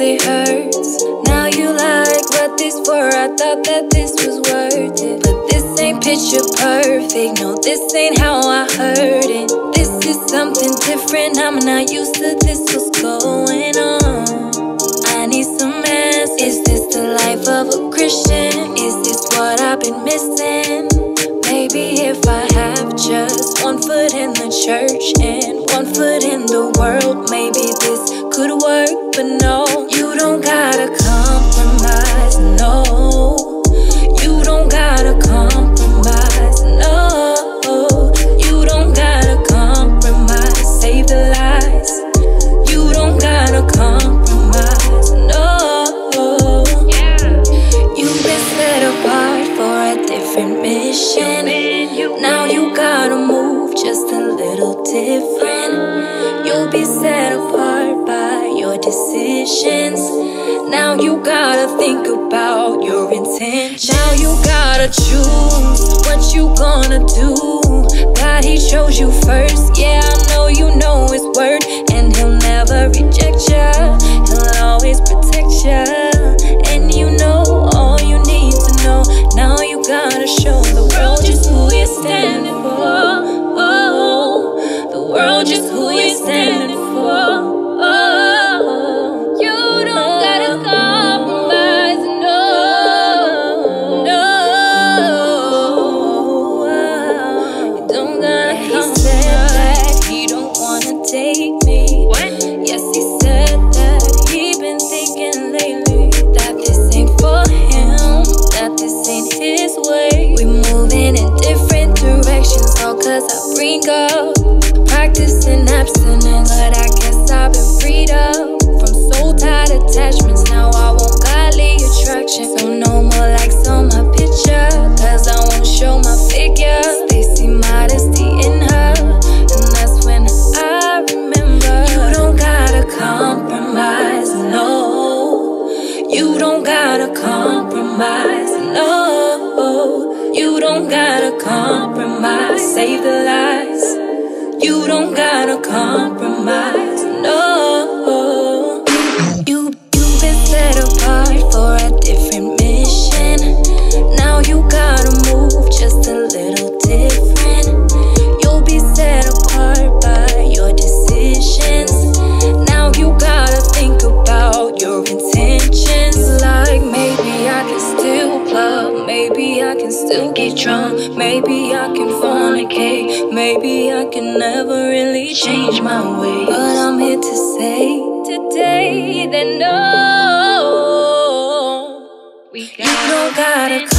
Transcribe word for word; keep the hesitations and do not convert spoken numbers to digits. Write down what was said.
it hurts. Now you like what this for? I thought that this was worth it, but this ain't picture perfect. No, this ain't how I heard it. This is something different. I'm not used to this. What's going on? I need some answers. Is this the life of a Christian? Is this what I've been missing? Maybe if I have just one foot in the church and one foot in the world, maybe this could work. But no, you don't gotta compromise, no. You don't gotta compromise, no. You don't gotta compromise, save the lies. You don't gotta compromise, no. You've been set apart for a different mission. Now you gotta move just a little different. You'll be set apart by your decisions. Now you gotta think about your intentions. Now you gotta choose what you gonna do. God, He chose you first. Yeah, I know you know His word, and He'll never reject ya. He'll always protect ya. And you know all you need to know. Now you gotta show the world just who you're standing for. Oh, the world just who you're standing for. Oh, you don't gotta compromise, no, no. You don't gotta compromise. He said that he don't wanna take me. What? Yes, he said that he been thinking lately that this ain't for him, that this ain't his way. We moving in different directions, all cause I bring up practicing abstinence. But I guess I've been freed up from soul-tied attachments. Now I want godly attraction, so no more likes on my picture, cause I won't show my figure. They see modesty in her, and that's when I remember. You don't gotta compromise, no. You don't gotta compromise, no. You don't gotta compromise, save the lies. You don't gotta compromise, no. You, you've been set apart for a different mission. Now you gotta move just a little different. You'll be set apart by your decisions. Now you gotta think about your intentions. Like maybe I can still club, maybe I can still get drunk, maybe I can fornicate, maybe I can never really change my way. But I'm here to say today that no, we got you don't gotta